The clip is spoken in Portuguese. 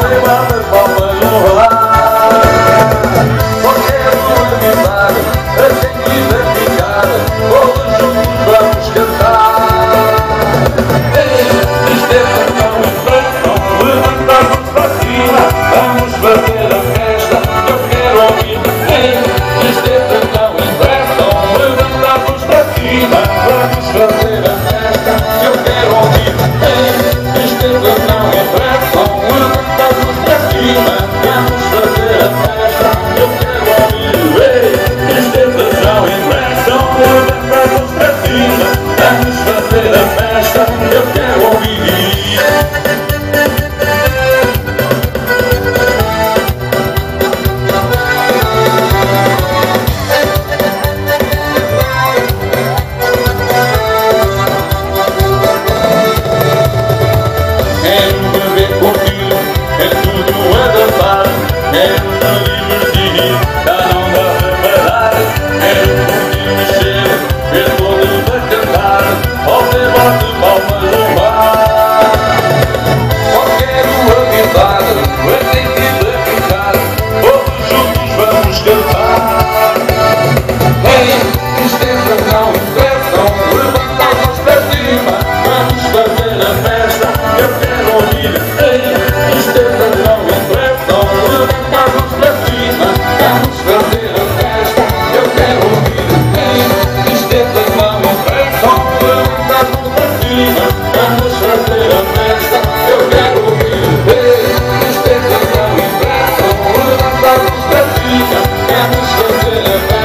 Podem bater palmas no ar. Só quero avisar a quem quiser ficar, todos juntos vamos cantar. Isto é tão inverno, levantar-nos para cima, vamos fazer a festa, eu quero ouvir. Isto é tão inverno, levantar-nos para cima, vamos fazer a festa, eu quero ouvir. Isto é tão inverno, levantar-nos para cima, vamos fazer a festa, eu quero ouvir. Isto é tão inverno, levantar-nos para cima, vamos fazer a festa, eu quero ouvir. É tudo a dançar, é uma divertir, já não dá para parar. É um pouquinho mexer, ver todos a cantar, ao debate de palmas no ar. Só quero avisar a quem quiser ficar, todos juntos vamos cantar. Isto é tão inverno, levantar-nos para cima, vamos fazer a festa, eu quero ouvir. Isto é tão inverno, levantar-nos para cima, vamos fazer a festa, eu quero ouvir. Isto é tão inverno, levantar-nos para cima, vamos fazer a festa, eu quero ouvir. Isto é tão inverno, levantar-nos para cima, vamos fazer a festa.